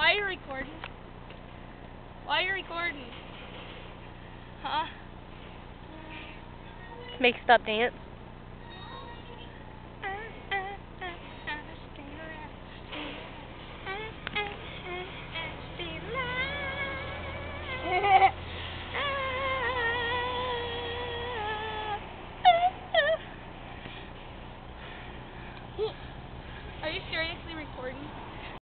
Why are you recording? Why are you recording? Huh? Make stop dance.